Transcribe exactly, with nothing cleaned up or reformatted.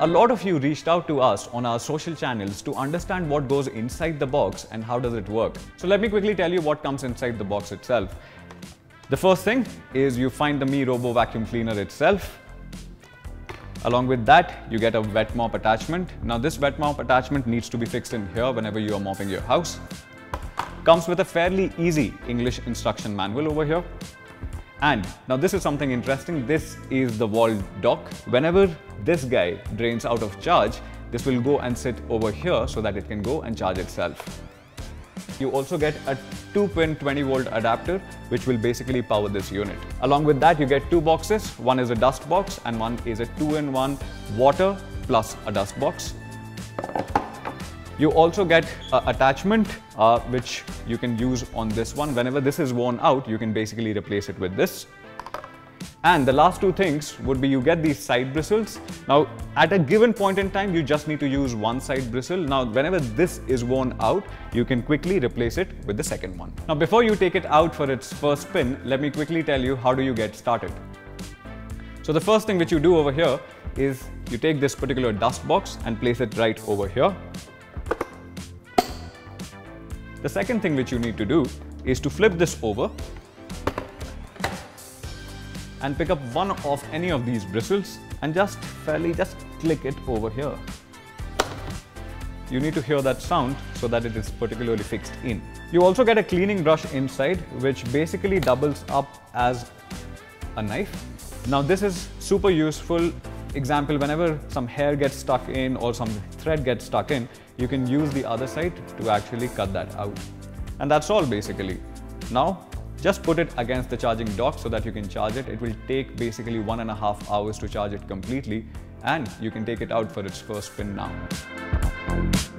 A lot of you reached out to us on our social channels to understand what goes inside the box and how does it work. So let me quickly tell you what comes inside the box itself. The first thing is you find the Mi Robo vacuum cleaner itself. Along with that, you get a wet mop attachment. Now this wet mop attachment needs to be fixed in here whenever you are mopping your house. Comes with a fairly easy English instruction manual over here. And now this is something interesting. This is the wall dock. Whenever this guy drains out of charge, this will go and sit over here so that it can go and charge itself. You also get a two pin twenty volt adapter, which will basically power this unit. Along with that, you get two boxes. One is a dust box and one is a two in one water plus a dust box. You also get an attachment uh, which you can use on this one. Whenever this is worn out, you can basically replace it with this. And the last two things would be you get these side bristles. Now, at a given point in time, you just need to use one side bristle. Now, whenever this is worn out, you can quickly replace it with the second one. Now, before you take it out for its first spin, let me quickly tell you how do you get started. So the first thing which you do over here is you take this particular dust box and place it right over here. The second thing which you need to do is to flip this over and pick up one of any of these bristles and just fairly just click it over here. You need to hear that sound so that it is particularly fixed in. You also get a cleaning brush inside, which basically doubles up as a knife. Now this is super useful. Example, whenever some hair gets stuck in or some thread gets stuck in, you can use the other side to actually cut that out. And that's all basically. Now, just put it against the charging dock so that you can charge it. It will take basically one and a half hours to charge it completely, and you can take it out for its first spin now.